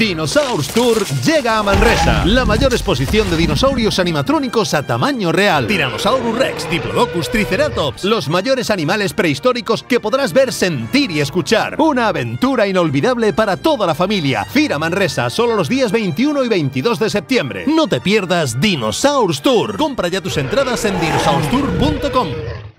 Dinosaurs Tour llega a Manresa, la mayor exposición de dinosaurios animatrónicos a tamaño real. Tyrannosaurus Rex, Diplodocus, Triceratops, los mayores animales prehistóricos que podrás ver, sentir y escuchar. Una aventura inolvidable para toda la familia. Fira Manresa, solo los días 21 y 22 de septiembre. No te pierdas Dinosaurs Tour. Compra ya tus entradas en dinosaurstour.com.